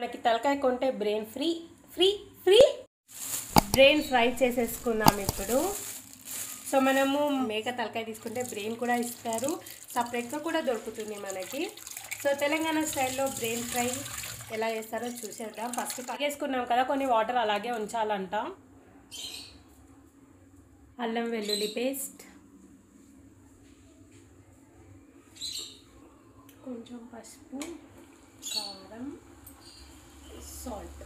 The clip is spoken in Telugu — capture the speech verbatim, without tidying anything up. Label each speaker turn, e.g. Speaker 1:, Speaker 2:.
Speaker 1: మనకి తలకాయ కొంటే brain free free free brain fry చేసేసుకున్నాం ఇప్పుడు. సో మనము మేక తలకాయ తీసుకుంటే బ్రెయిన్ కూడా ఇస్తారు, సపరేట్గా కూడా దొరుకుతుంది మనకి. సో తెలంగాణ స్టైల్లో బ్రెయిన్ ఫ్రై ఎలా చేస్తారో చూసేద్దాం. ఫస్ట్ కడిగేసుకున్నాం కదా, కొన్ని వాటర్ అలాగే ఉంచాలంట. అల్లం వెల్లుల్లి పేస్ట్, కొంచెం పసుపు, కారం, సాల్ట్.